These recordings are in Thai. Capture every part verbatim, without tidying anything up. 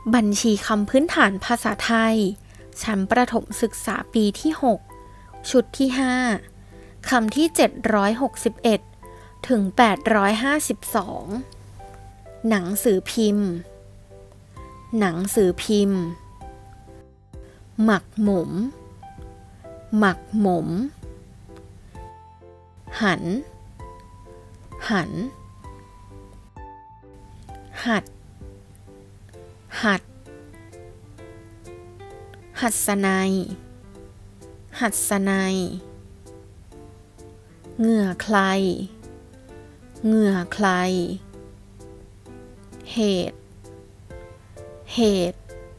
บัญชีคำพื้นฐานภาษาไทยชั้นประถมศึกษาปีที่หกชุดที่ห้าคำที่เจ็ดร้อยหกสิบเอ็ดถึงแปดร้อยห้าสิบสองหนังสือพิมพ์หนังสือพิมพ์หมักหมมหมักหมมหันหันหัดหัดหัดสนัยหัดสนัยเหงื่อใครเหงื่อใครเหตุเหตุ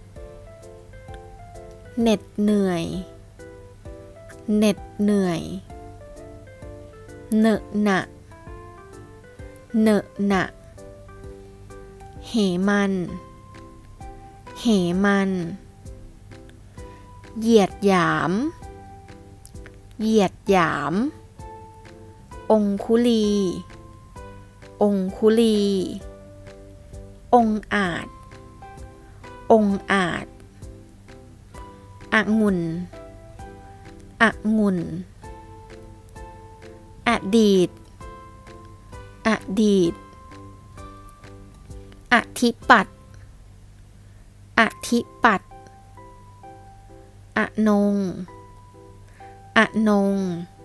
เหน็ดเหนื่อยเหน็ดเหนื่อยเหนอะหนะเหนอะหนะเหมันเหมันเหยียดหยามเหยียดหยามองคุลีองคุลีองอาจองอาจองุ่นองุ่นอดีตอดีตอธิปัตย์อธิปัตย์อนงอนง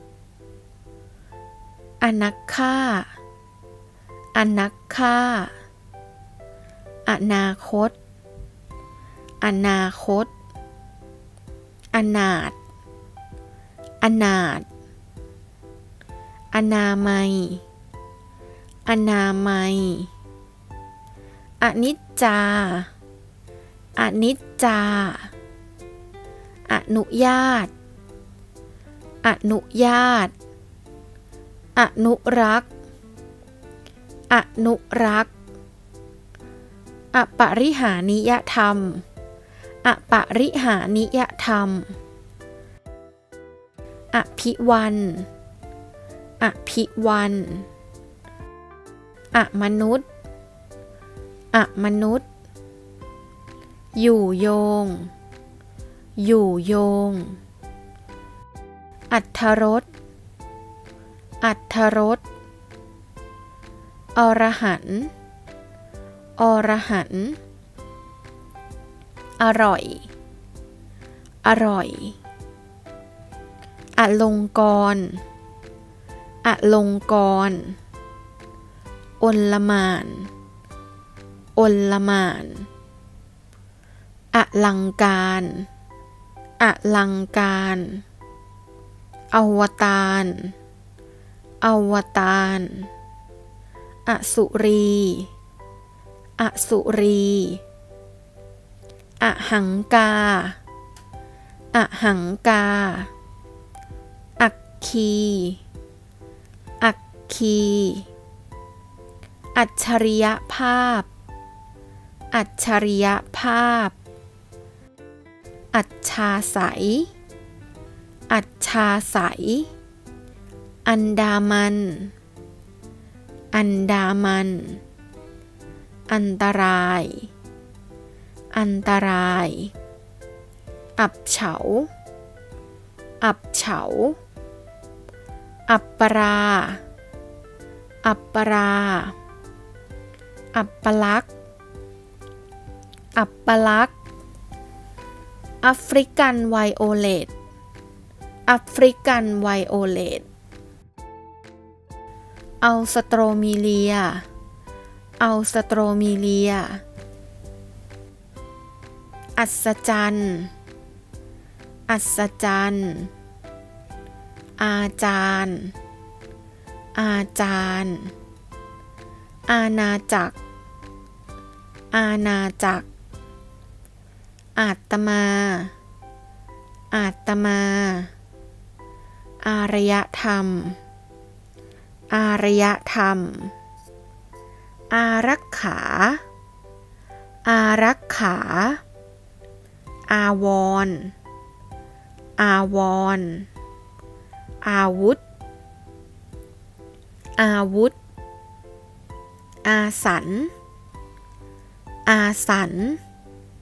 อนักฆ่าอนักฆ่าอนาคตอนาคตอนาถอนาถอนามัยอนามัยอนิจจาอนิจจาอนุญาตอนุญาตอนุรักษ์อนุรักษ์อปริหานิยธรรมอปริหานิยธรรมอภิวันอภิวันอมนุษย์อมนุษย์อยู่โยงอยู่โยงอรรถรสอรรถรสอรหันต์อรหันต์อร่อยอร่อยอลงกรณ์อลงกรณ์อลหม่านอลหม่านอลังการอลังการอวตารอวตารอสุรีอสุรีอหังกาอหังกาอัคคีอัคคีอัจฉริยภาพอัจฉริยภาพอัจฉาใสอัจฉาใสอันดามันอันดามันอันตรายอันตรายอับเฉาอับเฉาอัปปราอัปปราอัปปลักษณ์อัปปลักษณ์แอฟริกันไวโอเลตแอฟริกันไวโอเลตอัลสโตรมิเลียอัลสโตรมิเลียอัศจรรย์อัศจรรย์อาจารย์อาจารย์อาณาจักรอาณาจักรอาตมาอาตมาอารยธรรมอารยธรรมอารักขาอารักขาอาวรณ์อาวรณ์อาวุธอาวุธอาสันอาสัน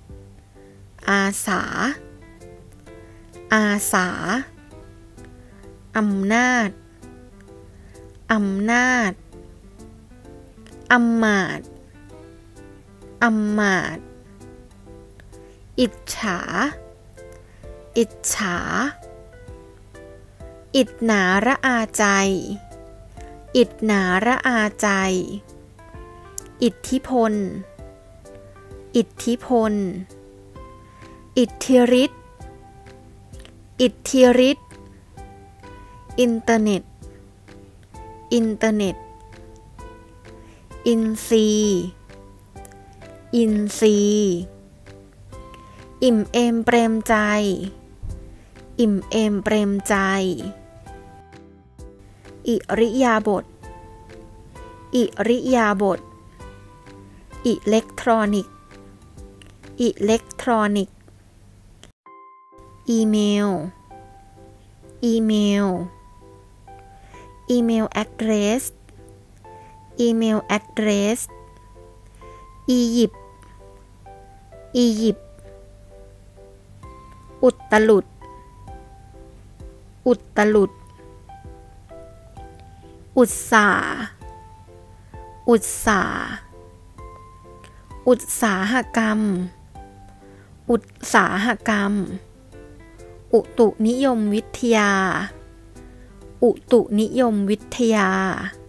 อาสาอาสาอำนาจอำนาจอำมาตย์อำมาตย์อิจฉาอิจฉาอิจหนาระอาใจอิจหนาระอาใจอิทธิพลอิทธิพลอิทธิฤทธิ์อิทธิฤทธิ์อินเทอร์เน็ตอินเทอร์เน็ตอินทรีย์อินทรีย์อิ่มเอมเปรมใจอิ่มเอมเปรมใจอิริยาบถอิริยาบถอิเล็กทรอนิกส์อิเล็กทรอนิกส์อีเมลอีเมลอีเมลแอดเดรสอีเมลแอดเดรสอียิปต์อียิปต์อุตลุดอุตลุดอุตสาอุตสาอุตสาหกรรมอุตสาหกรรมอุตุนิยมวิทยาอุตุนิยมวิทยา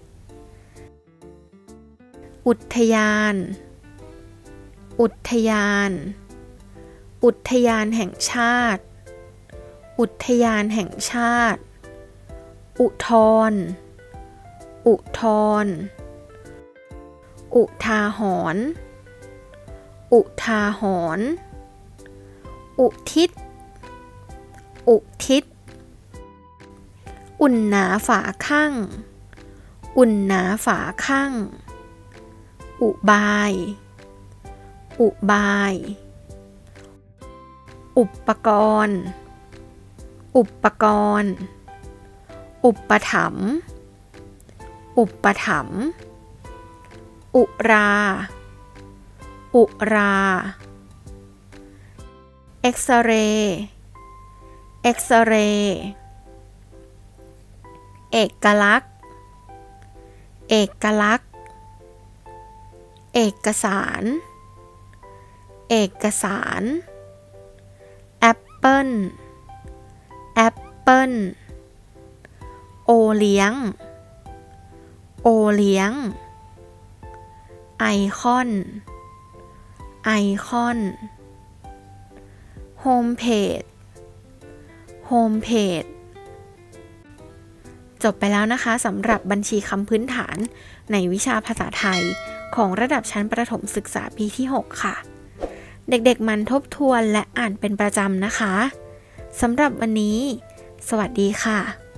อุทยานอุทยานอุทยานแห่งชาติอุทยานแห่งชาติอุทธรณ์อุทธรณ์อุทาหรณ์อุทาหรณ์อุทิศอุทิศอุ่นหนาฝาข้างอุ่นหนาฝาข้างอุบายอุบายอุปกรณ์อุปกรณ์อุปถัมภ์อุปถัมภ์อุราอุราเอ็กซเรย์เอ็กซเรย์เอกลักษณ์เอกลักษณ์เอกสารเอกสารแอปเปิ้ลแอปเปิ้ลโอเลี้ยงโอเลี้ยงไอคอนไอคอนโฮมเพจโฮมเพจจบไปแล้วนะคะสำหรับบัญชีคำพื้นฐานในวิชาภาษาไทยของระดับชั้นประถมศึกษาปีที่หกค่ะเด็กๆมันทบทวนและอ่านเป็นประจำนะคะสำหรับวันนี้สวัสดีค่ะ